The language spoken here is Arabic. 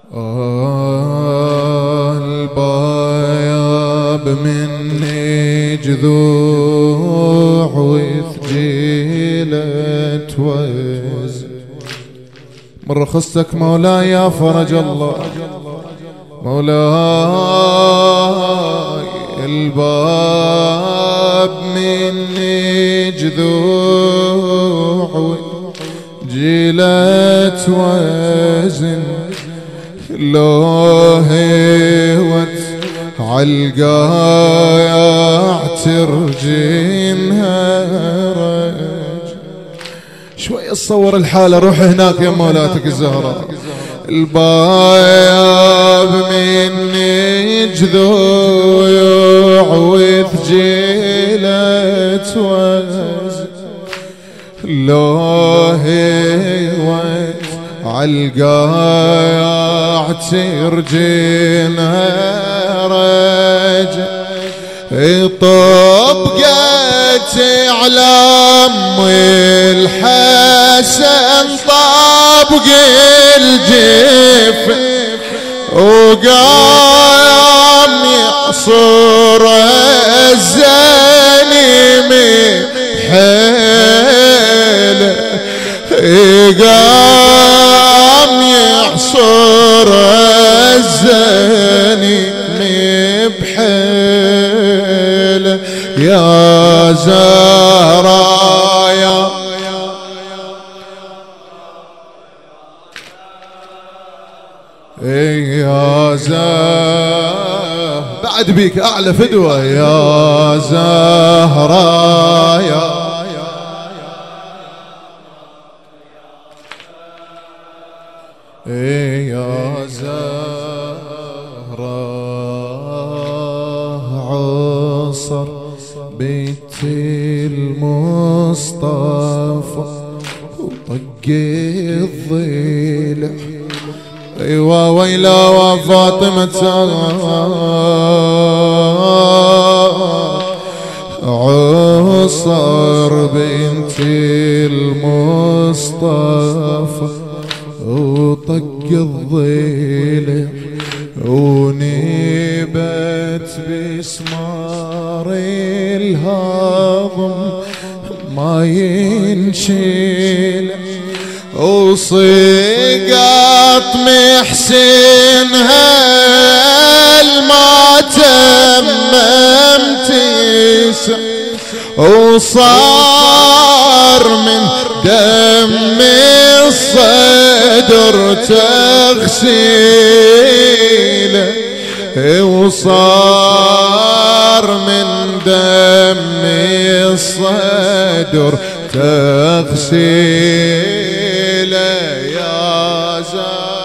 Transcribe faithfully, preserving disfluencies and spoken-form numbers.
البايب مني جذوع وثجيلة وز من رخصتك مولاي يا فرج الله مولاي الباب مني جذوع وجيلة وزن لو هيوت عالقايع ترجمها رج شوي اتصور الحالة روح هناك يا مولاتك الزهراء البايب مني جذوع وثجيلة وز لو هيوت عالقايع ترجمها رج طبقت علام الحسن طابق الجف وقام يعصر الزاني بحيله قام يعصر الزاني بحيله يا زهراء يا زهراء بعد بيك اعلى فدوة يا زهراء يا زهراء عصر بيت المصطفى وطق الضلع ايوا ويلا وفاطمة عصر بنت المصطفى وطق الضلع ونيبت بسمار الهضم ما ينشل وصيقط محسنها ما تمم تسع وصار من دم الصدر تغسيله وصار من دم الصدر تغسيله يا زهراء